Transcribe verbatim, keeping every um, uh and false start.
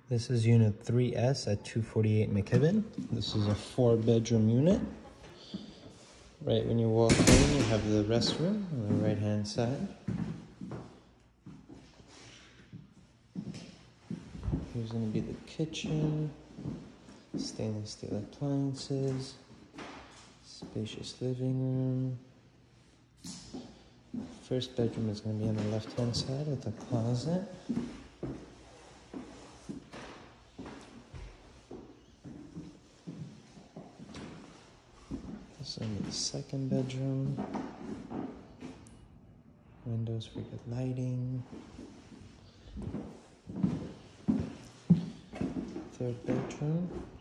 This is unit three S at two forty-eight McKibben. This is a four bedroom unit. Right when you walk in, you have the restroom on the right hand side. Here's going to be the kitchen, stainless steel appliances, spacious living room. First bedroom is going to be on the left hand side with a closet. This will be the second bedroom. Windows for good lighting. Third bedroom.